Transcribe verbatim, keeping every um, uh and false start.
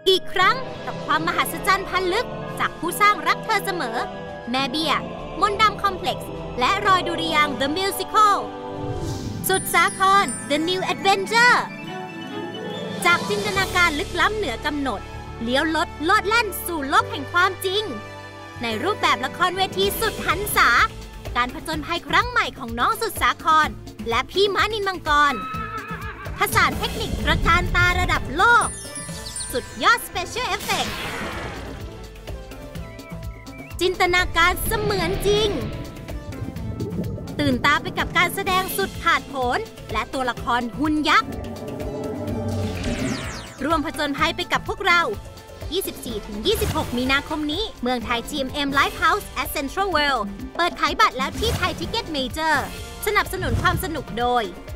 อีกครั้งกับความมหัศจรรย์พันลึกจากผู้สร้างรักเธอเสมอแม่เบี้ยมนต์ดำคอมเพล็กซ์และรอยดุริยางค์ The Musical สุดสาคร The New Adventure จากจินตนาการลึกล้ำเหนือกำหนดเลี้ยวลดโลดแล่นสู่โลกแห่งความจริงในรูปแบบละครเวทีสุดหันษาการผจญภัยครั้งใหม่ของน้องสุดสาครและพี่ม้านินมังกรผสานเทคนิคตระการตาระดับโลกสุดยอด Special Effect จินตนาการเสมือนจริงตื่นตาไปกับการแสดงสุดผาดโผนและตัวละครหุ่นยักษ์ร่วมผจญภัยไปกับพวกเรา ยี่สิบสี่ถึงยี่สิบหก มีนาคมนี้เมืองไทย จี เอ็ม เอ็ม Lifehouse at Central World เปิดขายบัตรแล้วที่ไทย Ticket Major สนับสนุนความสนุกโดย